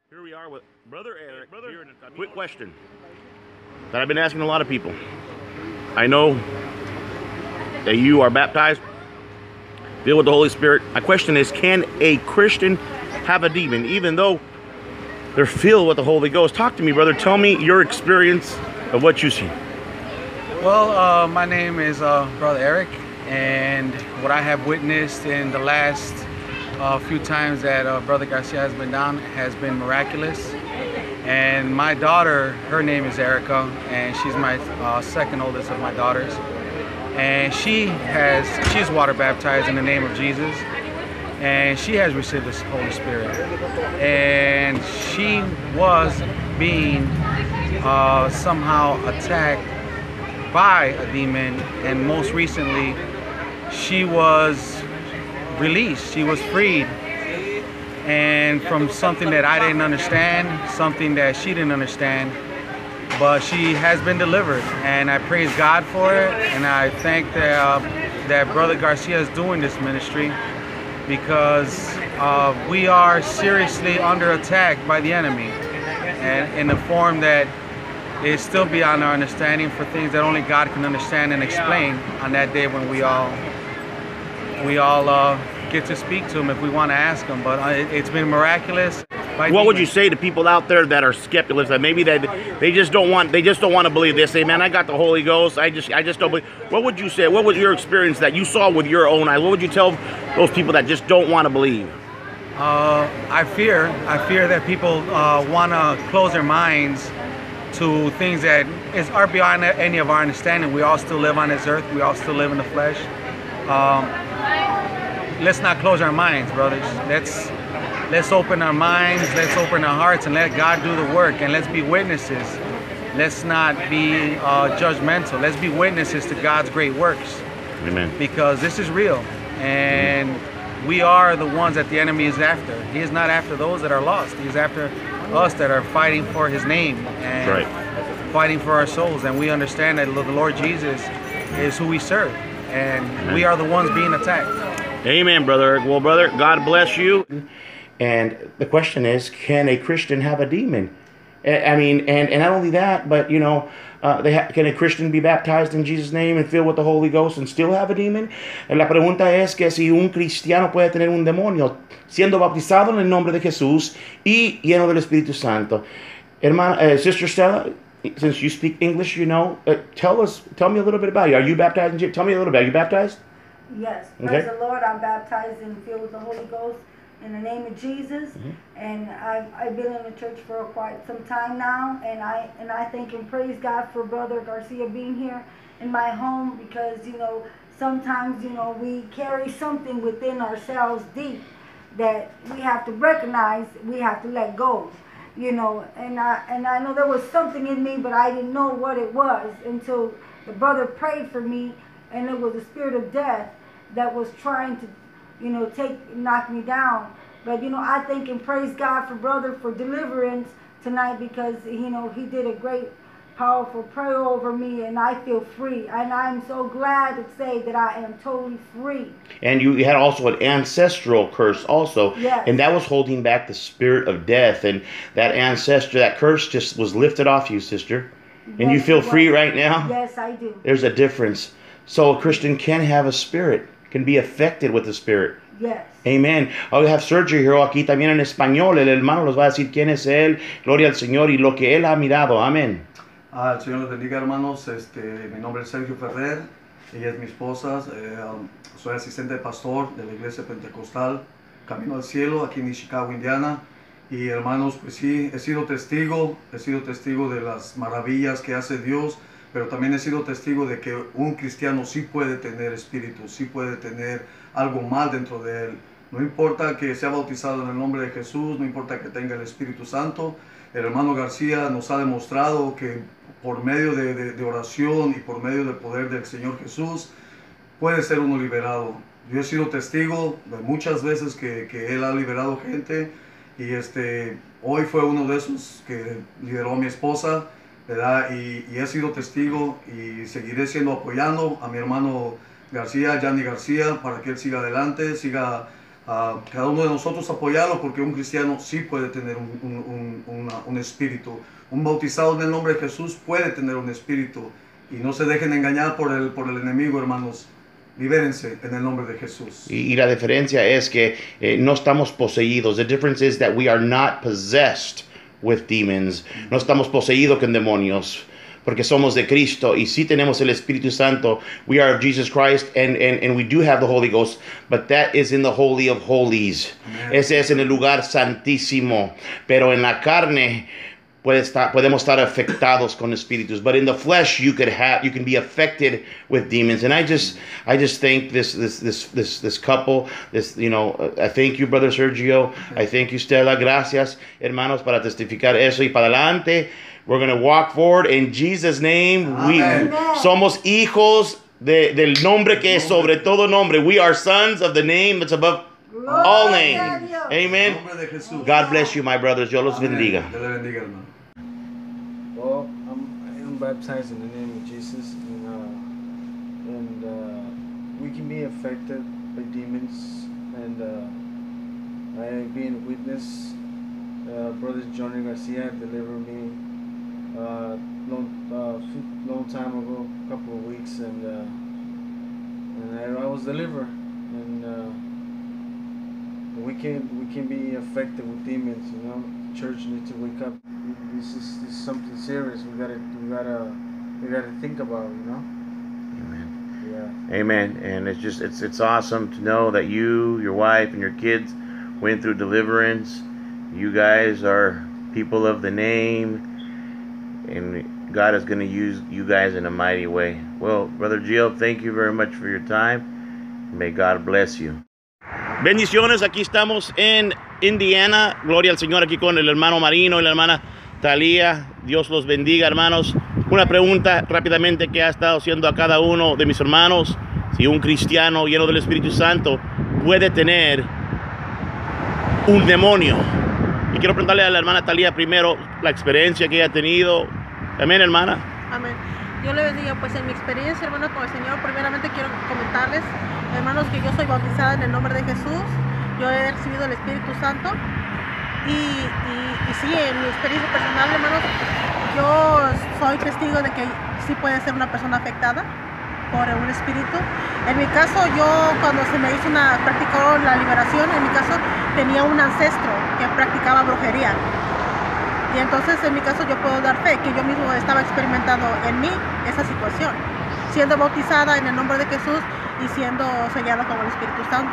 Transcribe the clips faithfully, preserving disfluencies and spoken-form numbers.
Here we are with Brother Eric. Brother, here in a quick question that I've been asking a lot of people. I know that you are baptized, filled with the Holy Spirit. My question is, can a Christian have a demon even though they're filled with the Holy Ghost? Talk to me, brother. Tell me your experience of what you see. Well, uh, my name is uh, Brother Eric, and what I have witnessed in the last uh, few times that uh, Brother Garcia has been down has been miraculous. And my daughter, her name is Erica, and she's my uh, second oldest of my daughters. And she has, she's water baptized in the name of Jesus, and she has received the Holy Spirit. And she was being uh, somehow attacked by a demon, and most recently she was released, she was freed, and from something that I didn't understand, something that she didn't understand, but she has been delivered, and I praise God for it. And I thank that, uh, that Brother Garcia is doing this ministry, because uh, we are seriously under attack by the enemy, and in the form that is still beyond our understanding, for things that only God can understand and explain on that day when we all we all uh, get to speak to him if we want to ask him. But uh, it, it's been miraculous. What would you say to people out there that are skeptical, that maybe they they just don't want they just don't want to believe this? Say, man, I got the Holy Ghost. I just I just don't believe. What would you say? What was your experience that you saw with your own eyes? What would you tell those people that just don't want to believe? Uh, I fear I fear that people uh, want to close their minds to things that is are beyond any of our understanding. We all still live on this earth. We all still live in the flesh. Um, let's not close our minds, brothers. Let's let's open our minds. Let's open our hearts and let God do the work. And let's be witnesses. Let's not be uh, judgmental. Let's be witnesses to God's great works. Amen. Because this is real, and we are the ones that the enemy is after. He is not after those that are lost. He is after us that are fighting for his name and right. fighting for our souls. And we understand that the Lord Jesus is who we serve, and Amen. We are the ones being attacked. Amen, brother. Well, brother, God bless you. And the question is, can a Christian have a demon? I mean, and, and not only that, but, you know, uh, they ha can a Christian be baptized in Jesus' name and filled with the Holy Ghost and still have a demon? La pregunta es que si un cristiano puede tener un demonio siendo bautizado en el nombre de Jesús y lleno del Espíritu Santo. Hermana, uh, Sister Stella, since you speak English, you know, uh, tell us, tell me a little bit about you. Are you baptized? In, tell me a little bit. Are you baptized? Yes. Okay. Praise the Lord. I'm baptized and filled with the Holy Ghost in the name of Jesus. Mm-hmm. And I've, I've been in the church for quite some time now, and I and I thank and praise God for Brother Garcia being here in my home, because, you know, sometimes, you know, we carry something within ourselves deep that we have to recognize, we have to let go, you know. And I, and I know there was something in me, but I didn't know what it was until the brother prayed for me, and it was the spirit of death that was trying to, you know, take, knock me down. But, you know, I thank and praise God for brother for deliverance tonight, because, you know, he did a great, powerful prayer over me, and I feel free. And I'm so glad to say that I am totally free. And you had also an ancestral curse also. Yes. And that was holding back the spirit of death. And that ancestor, that curse just was lifted off you, sister. And yes, you feel free right now? Yes, I do. There's a difference. So a Christian can have a spirit, can be affected with the spirit. Yes. Amen. Oh, we have Sergio here aquí también en español. El hermano nos va a decir quién es él. Gloria al Señor y lo que él ha mirado. Amén. Ah, el Señor les bendiga, hermanos. Este, mi nombre es Sergio Ferrer. Ella es mi esposa. Eh, um, soy asistente de pastor de la iglesia pentecostal Camino al Cielo aquí en Chicago, Indiana. Y hermanos, pues sí, he sido testigo, he sido testigo de las maravillas que hace Dios, pero también he sido testigo de que un cristiano sí puede tener espíritu, sí puede tener algo mal dentro de él. No importa que sea bautizado en el nombre de Jesús, no importa que tenga el Espíritu Santo. El hermano García nos ha demostrado que por medio de, de, de oración y por medio del poder del Señor Jesús puede ser uno liberado. Yo he sido testigo de muchas veces que, que Él ha liberado gente, y este, hoy fue uno de esos que liberó a mi esposa, ¿verdad? Y, y he sido testigo y seguiré siendo apoyando a mi hermano García, Yanni García, para que él siga adelante, siga uh, cada uno de nosotros apoyarlo, porque un cristiano sí puede tener un, un, un, una, un espíritu. Un bautizado en el nombre de Jesús puede tener un espíritu. Y no se dejen engañar por el, por el enemigo, hermanos. Libérense en el nombre de Jesús. Y, y la diferencia es que eh, no estamos poseídos. The difference is that we are not possessed with demons. No estamos poseídos con demonios, porque somos de Cristo y sí tenemos el Espíritu Santo. We are of Jesus Christ and, and, and we do have the Holy Ghost, but that is in the Holy of Holies. Amen. Ese es en el lugar santísimo. Pero en la carne puede estar, podemos estar afectados con espíritus, but in the flesh you could have, you can be affected with demons. And I just, I just think this, this, this, this, this couple, this, you know, I thank you, Brother Sergio. I thank you, Stella. Gracias, hermanos, para testificar eso y para adelante. We're going to walk forward in Jesus' name. We somos hijos de, del nombre que es sobre todo nombre. We are sons of the name that's above all names. Amen. God bless you, my brothers. Dios los bendiga. Well, I'm, I'm baptized in the name of Jesus, and, uh, and uh, we can be affected by demons. And uh, I have been a witness. Uh, Brother Johnny Garcia delivered me uh, long, uh, long time ago, a couple of weeks, and uh, and I, I was delivered. And uh, we can we can be affected with demons. You know, the church needs to wake up. This is, this is something serious. We gotta, we gotta, we gotta think about. You know. Amen. Yeah. Amen. And it's just, it's, it's awesome to know that you, your wife, and your kids went through deliverance. You guys are people of the name, and God is going to use you guys in a mighty way. Well, Brother Gio, thank you very much for your time. May God bless you. Bendiciones. Aquí estamos en Indiana. Gloria al Señor, aquí con el hermano Marino y la hermana Talía. Dios los bendiga, hermanos. Una pregunta rápidamente que ha estado haciendo a cada uno de mis hermanos: si un cristiano lleno del Espíritu Santo puede tener un demonio. Y quiero preguntarle a la hermana Talía primero la experiencia que ella ha tenido. Amén, hermana. Amén. Dios le bendiga. Pues en mi experiencia, hermanos, con el Señor, primeramente quiero comentarles, hermanos, que yo soy bautizada en el nombre de Jesús. Yo he recibido el Espíritu Santo. Y, y, y sí, en mi experiencia personal, hermanos, yo soy testigo de que sí puede ser una persona afectada por un espíritu. En mi caso, yo cuando se me hizo una, practicó la liberación, en mi caso tenía un ancestro que practicaba brujería. Y entonces en mi caso yo puedo dar fe que yo mismo estaba experimentando en mí esa situación, siendo bautizada en el nombre de Jesús y siendo sellada con el Espíritu Santo.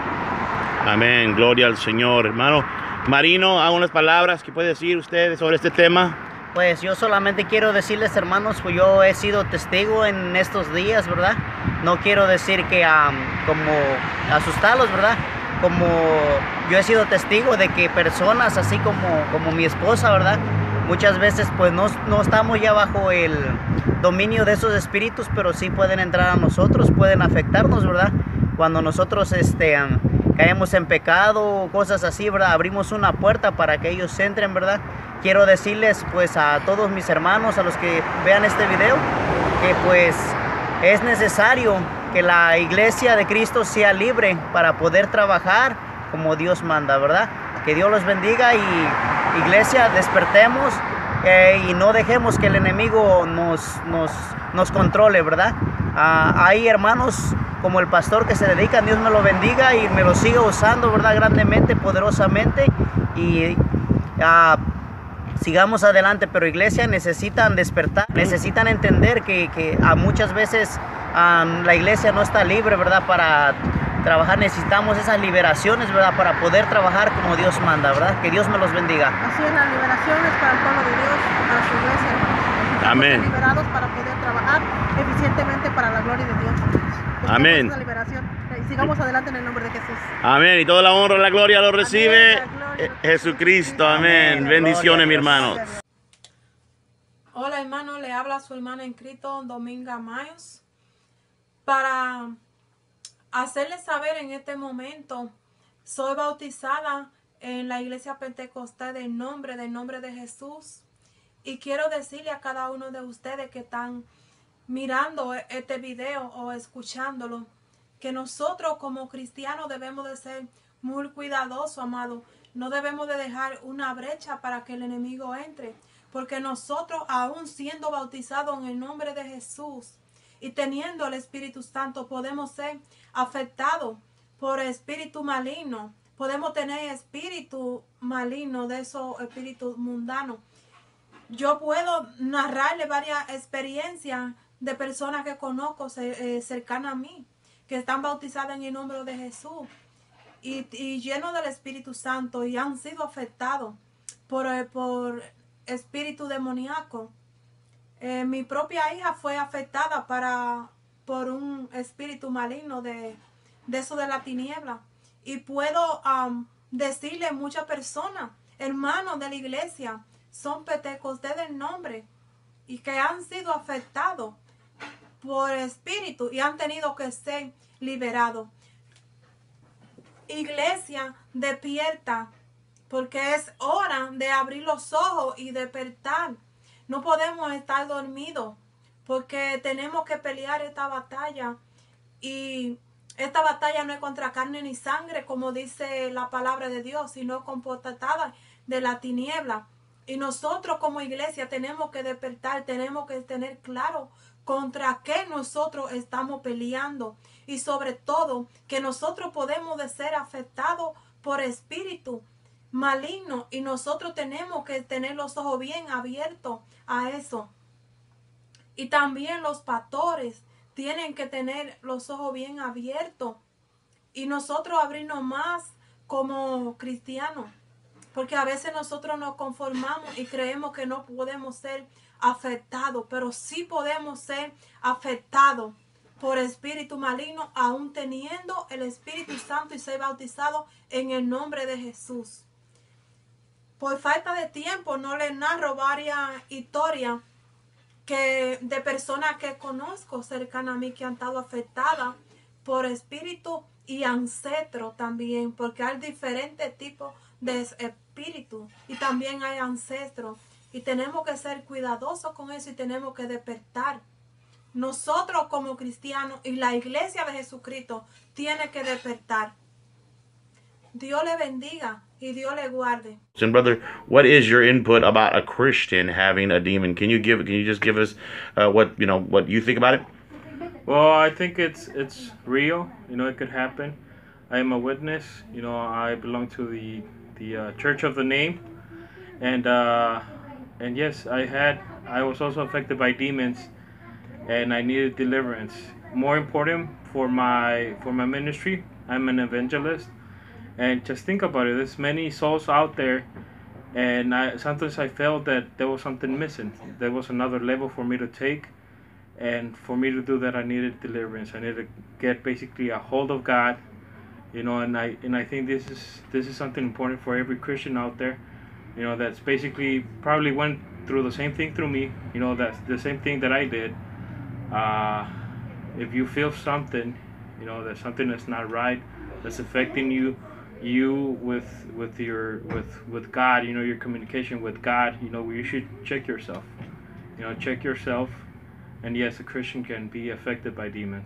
Amén, gloria al Señor. Hermano Marino, ¿algunas palabras que puede decir usted sobre este tema? Pues yo solamente quiero decirles, hermanos, pues yo he sido testigo en estos días, ¿verdad? No quiero decir que um, como asustarlos, ¿verdad? Como yo he sido testigo de que personas así como, como mi esposa, ¿verdad? Muchas veces pues no, no estamos ya bajo el dominio de esos espíritus, pero sí pueden entrar a nosotros, pueden afectarnos, ¿verdad? Cuando nosotros este, um, caemos en pecado, cosas así, ¿verdad? Abrimos una puerta para que ellos entren, ¿verdad? Quiero decirles pues a todos mis hermanos, a los que vean este video, que pues es necesario que la iglesia de Cristo sea libre para poder trabajar como Dios manda, ¿verdad? Que Dios los bendiga y iglesia, despertemos eh, y no dejemos que el enemigo nos, nos, nos controle, ¿verdad? Ah, hay hermanos como el pastor que se dedican, Dios me lo bendiga y me lo siga usando, ¿verdad? Grandemente, poderosamente, y ah, sigamos adelante, pero iglesia, necesitan despertar, necesitan entender que, que a muchas veces um, la iglesia no está libre, ¿verdad? Para trabajar, necesitamos esas liberaciones, ¿verdad? Para poder trabajar como Dios manda, ¿verdad? Que Dios me los bendiga. Así es, la liberación es para el pueblo de Dios, para su iglesia. Necesitamos Amén. ser liberados para poder trabajar eficientemente para la gloria de Dios. Amén. Esa liberación. Y sigamos adelante en el nombre de Jesús. Amén. Y toda la honra, la gloria lo recibe Amén, la gloria. Jesucristo. Amén. Amén. Bendiciones, mi hermano. Hola, hermano, le habla su hermana en Cristo, Dominga Mayos, para hacerles saber en este momento, soy bautizada en la iglesia pentecostal del nombre, del nombre de Jesús, y quiero decirle a cada uno de ustedes que están mirando este video o escuchándolo, que nosotros como cristianos debemos de ser muy cuidadosos, amado. No debemos de dejar una brecha para que el enemigo entre, porque nosotros, aún siendo bautizados en el nombre de Jesús y teniendo el Espíritu Santo, podemos ser afectados por espíritu maligno. Podemos tener espíritu maligno, de esos espíritus mundanos. Yo puedo narrarle varias experiencias de personas que conozco eh, cercanas a mí, que están bautizadas en el nombre de Jesús y, y llenos del Espíritu Santo y han sido afectados por, eh, por espíritu demoníaco. Eh, mi propia hija fue afectada para, por un espíritu maligno de, de eso de la tiniebla. Y puedo um, decirle a muchas personas, hermanos de la iglesia, son pentecostés del nombre y que han sido afectados por espíritu y han tenido que ser liberados. Iglesia, despierta, porque es hora de abrir los ojos y despertar. No podemos estar dormidos, porque tenemos que pelear esta batalla. Y esta batalla no es contra carne ni sangre, como dice la palabra de Dios, sino con potestades de la tiniebla. Y nosotros como iglesia tenemos que despertar, tenemos que tener claro contra qué nosotros estamos peleando. Y sobre todo, que nosotros podemos de ser afectados por espíritu maligno. Y nosotros tenemos que tener los ojos bien abiertos a eso. Y también los pastores tienen que tener los ojos bien abiertos. Y nosotros abrirnos más como cristianos. Porque a veces nosotros nos conformamos y creemos que no podemos ser afectados, pero sí podemos ser afectados por espíritu maligno, aún teniendo el Espíritu Santo y ser bautizados en el nombre de Jesús. Por falta de tiempo no les narro varias historias que, de personas que conozco cercanas a mí que han estado afectadas por espíritu y ancestros también, porque hay diferentes tipos de espíritu y también hay ancestros y tenemos que ser cuidadosos con eso y tenemos que despertar. Nosotros como cristianos y la iglesia de Jesucristo tiene que despertar. Dios le bendiga y Dios le guarde. And brother, what is your input about a Christian having a demon? Can you give? Can you just give us uh, what you know what you think about it? Well, I think it's it's real. You know, it could happen. I am a witness. You know, I belong to the the uh, Church of the Name, and uh, and yes, I had I was also affected by demons, and I needed deliverance. More important for my for my ministry, I'm an evangelist, and just think about it. There's many souls out there, and I sometimes I felt that there was something missing. There was another level for me to take. And for me to do that, I needed deliverance. I needed to get basically a hold of God, you know. And I and I think this is this is something important for every Christian out there, you know, that's basically probably went through the same thing through me. You know, that's the same thing that I did. Uh, if you feel something, you know, that something that's not right, that's affecting you, you with with your with with God, you know, your communication with God, you know, you should check yourself. You know, check yourself. And yes, a Christian can be affected by demons.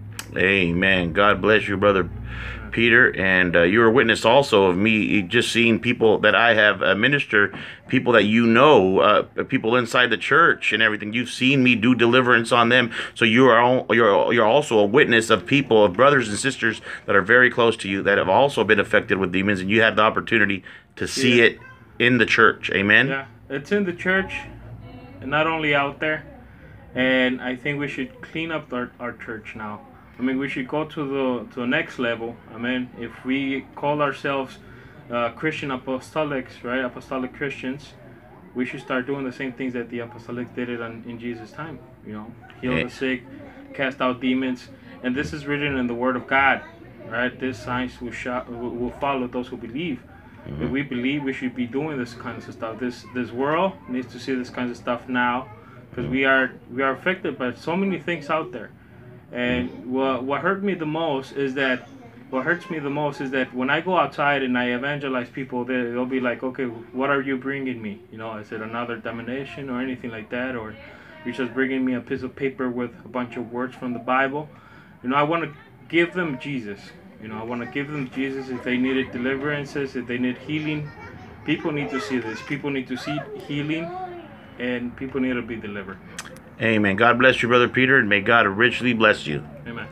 Amen. God bless you, Brother Peter. And uh, you're a witness also of me just seeing people that I have uh, ministered, people that you know, uh, people inside the church and everything. You've seen me do deliverance on them. So you are all, you're you're also a witness of people, of brothers and sisters that are very close to you that have also been affected with demons, and you have the opportunity to see Yeah. it in the church. Amen. Yeah, it's in the church, and not only out there. And I think we should clean up our, our church now. I mean, we should go to the to the next level. I mean, if we call ourselves uh, Christian apostolics, right, apostolic Christians, we should start doing the same things that the apostolics did it on, in Jesus' time. You know, heal Yeah. the sick, cast out demons, and this is written in the Word of God, right? These signs will show, will will follow those who believe. If we believe, we should be doing this kind of stuff. This this world needs to see this kind of stuff now. Because we are we are affected by so many things out there, and what what hurt me the most is that what hurts me the most is that when I go outside and I evangelize people, they they'll be like, okay, what are you bringing me? You know, is it another domination or anything like that, or you're just bringing me a piece of paper with a bunch of words from the Bible? You know, I want to give them Jesus. You know, I want to give them Jesus. If they needed deliverances, if they need healing, people need to see this. People need to see healing, and people need to be delivered. Amen. God bless you, Brother Peter, and may God richly bless you.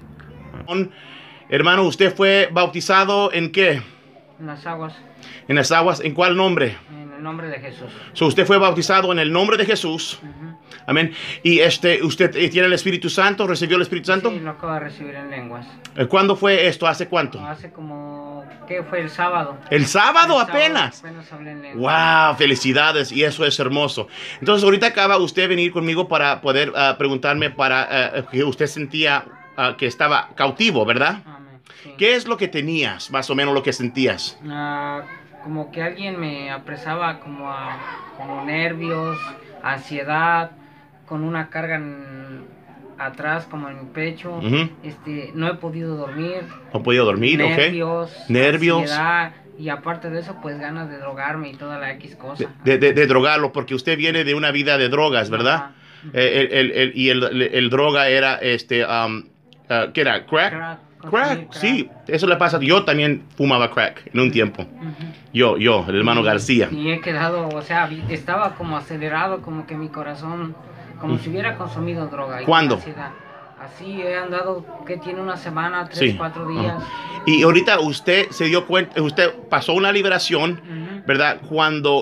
Amen. Hermano, ¿usted fue bautizado en qué? En las aguas, En las aguas. ¿En cuál nombre? en el nombre de Jesús. So, usted fue bautizado en el nombre de Jesús. Ujú. Amén. Y este, ¿usted tiene el Espíritu Santo? ¿Recibió el Espíritu Santo? Sí, lo acabo de recibir en lenguas. Eh, ¿Cuándo fue esto? ¿Hace cuánto? Hace como, ¿qué fue? El sábado. El sábado El sábado apenas. apenas hablé en lenguas. Wow, felicidades, y eso es hermoso. Entonces, ahorita acaba usted venir conmigo para poder uh, preguntarme para uh, que usted sentía uh, que estaba cautivo, ¿verdad? Amén, sí. ¿Qué es lo que tenías, más o menos lo que sentías? Ah, como que alguien me apresaba como a como nervios, ansiedad, con una carga en- atrás como en mi pecho. Ujú. Este, no he podido dormir. No he podido dormir, nervios, ¿ok? Nervios. ansiedad, y aparte de eso, pues ganas de drogarme y toda la X cosa. De, de- de drogarlo, porque usted viene de una vida de drogas, ¿verdad? Ajá. Eh, el, el- el- y el, el- el droga era, este, um, uh, ¿qué era? ¿Crack? Crack, Crack, consumir crack. sí, eso le pasa. Yo también fumaba crack en un tiempo. Ujú. Yo, yo, el hermano García. Y he quedado, o sea, vi- estaba como acelerado, como que mi corazón, como si hubiera consumido droga. y ¿Cuándo? ansiedad. Así he andado, que tiene una semana, tres, Sí. cuatro días. Ajá. Y ahorita usted se dio cuenta, usted pasó una liberación, Ujú. ¿verdad? Cuando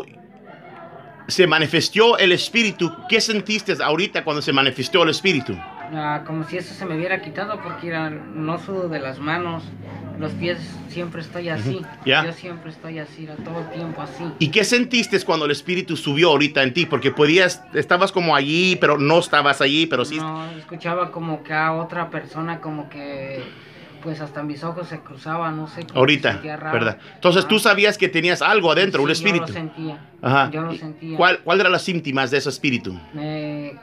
se manifestó el Espíritu, ¿qué sentiste ahorita cuando se manifestó el Espíritu? Ah, como si eso se me hubiera quitado, porque era, no sudo de las manos, los pies siempre estoy así. Ya. Yo siempre estoy así, era todo el tiempo así. ¿Y qué sentiste cuando el Espíritu subió ahorita en ti? Porque podías, estabas como allí, pero no estabas allí, pero sí. No, escuchaba como que a otra persona, como que, pues hasta mis ojos se cruzaban, no sé. como que Ahorita, sentía raro. ¿verdad? Entonces Ajá. tú sabías que tenías algo adentro, un Sí, espíritu. Yo lo sentía. Ajá. Yo lo ¿Y sentía. ¿Cuál, ¿Cuál eran las síntomas de ese espíritu? Me-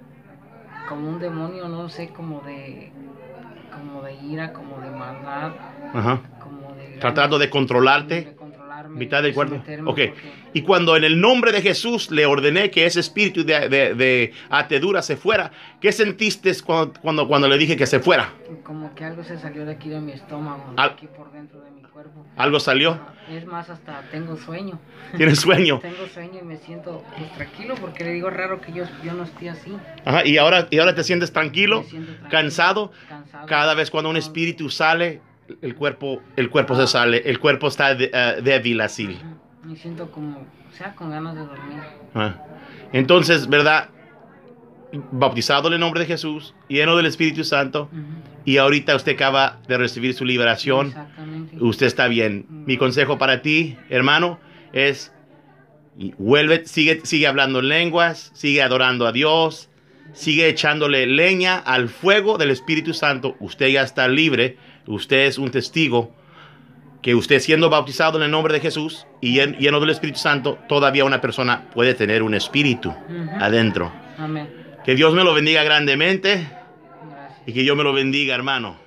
como un demonio, no sé, como de, como de ira, como de maldad, Ajá. como de Tratando de controlarte. de controlarme, Mitad del de cuerpo. someterme, Ok. porque Y cuando en el nombre de Jesús le ordené que ese espíritu de, de, de atedura se fuera, ¿qué sentiste cuando, cuando, cuando le dije que se fuera? como que algo se salió de aquí de mi estómago, de Al- aquí por dentro de mi cuerpo. ¿Algo salió? Es más, hasta tengo sueño. ¿Tienes sueño? Tengo sueño y me siento pues, tranquilo, porque le digo raro que yo, yo no esté así. Ajá. ¿Y ahora, y ahora te sientes tranquilo? Me siento tranquilo, ¿Cansado? cansado. Cada vez cuando un No, espíritu sale, el cuerpo, el cuerpo se sale, el cuerpo está de- eh, débil así. Ujú. Me siento como, o sea, con ganas de dormir. Ah. Entonces, ¿verdad? Bautizado en el nombre de Jesús, lleno del Espíritu Santo, Ujú. y ahorita usted acaba de recibir su liberación. Exactamente. Usted está bien. Mi consejo para ti, hermano, es y vuelve, sigue, sigue hablando en lenguas, sigue adorando a Dios, sigue echándole leña al fuego del Espíritu Santo. Usted ya está libre. Usted es un testigo que usted, siendo bautizado en el nombre de Jesús y llen- lleno del Espíritu Santo, todavía una persona puede tener un espíritu Ujú. adentro. Amén. Que Dios me lo bendiga grandemente Gracias. y que Dios me lo bendiga, hermano.